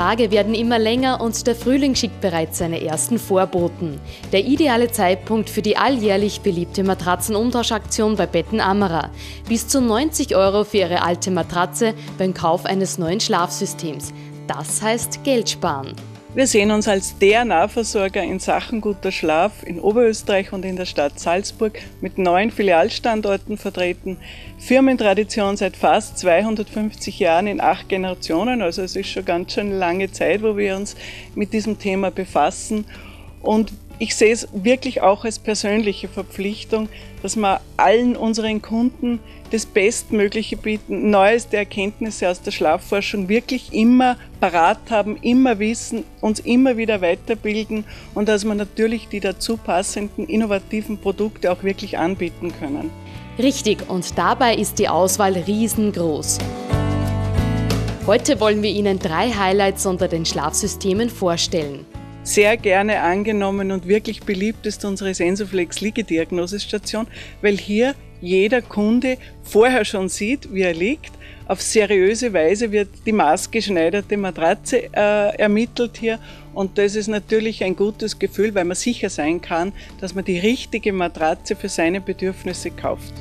Tage werden immer länger und der Frühling schickt bereits seine ersten Vorboten. Der ideale Zeitpunkt für die alljährlich beliebte Matratzenumtauschaktion bei Betten Amara. Bis zu 90 € für Ihre alte Matratze beim Kauf eines neuen Schlafsystems. Das heißt Geld sparen. Wir sehen uns als der Nahversorger in Sachen guter Schlaf in Oberösterreich und in der Stadt Salzburg mit 9 Filialstandorten vertreten. Firmentradition seit fast 250 Jahren in 8 Generationen, also es ist schon ganz schön lange Zeit, wo wir uns mit diesem Thema befassen. Und ich sehe es wirklich auch als persönliche Verpflichtung, dass wir allen unseren Kunden das Bestmögliche bieten, neueste Erkenntnisse aus der Schlafforschung wirklich immer parat haben, immer wissen, uns immer wieder weiterbilden und dass wir natürlich die dazu passenden innovativen Produkte auch wirklich anbieten können. Richtig, und dabei ist die Auswahl riesengroß. Heute wollen wir Ihnen 3 Highlights unter den Schlafsystemen vorstellen. Sehr gerne angenommen und wirklich beliebt ist unsere Sensoflex Liegediagnosestation, weil hier jeder Kunde vorher schon sieht, wie er liegt. Auf seriöse Weise wird die maßgeschneiderte Matratze ermittelt hier und das ist natürlich ein gutes Gefühl, weil man sicher sein kann, dass man die richtige Matratze für seine Bedürfnisse kauft.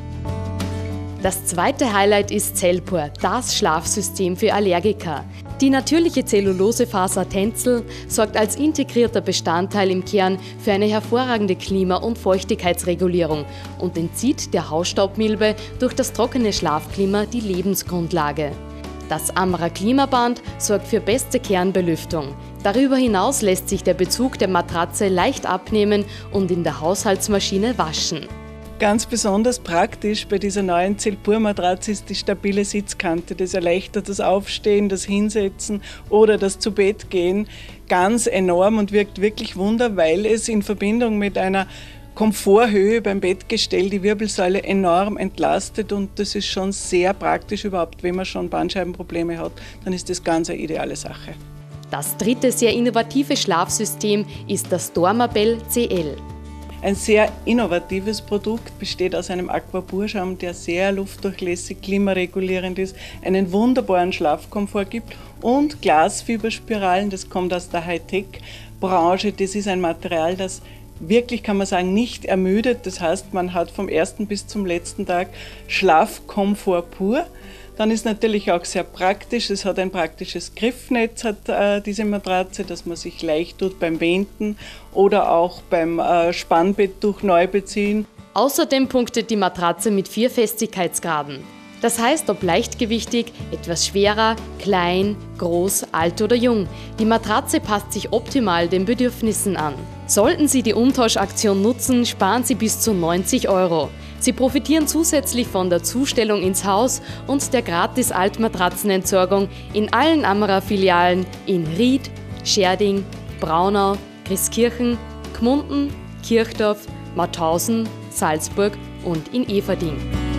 Das zweite Highlight ist Cellpur, das Schlafsystem für Allergiker. Die natürliche Zellulosefaser Tencel sorgt als integrierter Bestandteil im Kern für eine hervorragende Klima- und Feuchtigkeitsregulierung und entzieht der Hausstaubmilbe durch das trockene Schlafklima die Lebensgrundlage. Das Amara Klimaband sorgt für beste Kernbelüftung. Darüber hinaus lässt sich der Bezug der Matratze leicht abnehmen und in der Haushaltsmaschine waschen. Ganz besonders praktisch bei dieser neuen Cellpur-Matratze ist die stabile Sitzkante. Das erleichtert das Aufstehen, das Hinsetzen oder das Zubettgehen ganz enorm und wirkt wirklich Wunder, weil es in Verbindung mit einer Komforthöhe beim Bettgestell die Wirbelsäule enorm entlastet und das ist schon sehr praktisch überhaupt, wenn man schon Bandscheibenprobleme hat, dann ist das ganz eine ideale Sache. Das dritte sehr innovative Schlafsystem ist das Dormabell CL. Ein sehr innovatives Produkt, besteht aus einem Aquapurschaum, der sehr luftdurchlässig, klimaregulierend ist, einen wunderbaren Schlafkomfort gibt und Glasfiberspiralen, das kommt aus der Hightech-Branche. Das ist ein Material, das wirklich, kann man sagen, nicht ermüdet. Das heißt, man hat vom ersten bis zum letzten Tag Schlafkomfort pur. Dann ist natürlich auch sehr praktisch, es hat ein praktisches Griffnetz, hat diese Matratze, dass man sich leicht tut beim Wenden oder auch beim Spannbetttuch neu beziehen. Außerdem punktet die Matratze mit 4 Festigkeitsgraden. Das heißt, ob leichtgewichtig, etwas schwerer, klein, groß, alt oder jung. Die Matratze passt sich optimal den Bedürfnissen an. Sollten Sie die Umtauschaktion nutzen, sparen Sie bis zu 90 €. Sie profitieren zusätzlich von der Zustellung ins Haus und der gratis Altmatratzenentsorgung in allen Amara-Filialen in Ried, Scherding, Braunau, Christkirchen, Gmunden, Kirchdorf, Mauthausen, Salzburg und in Everding.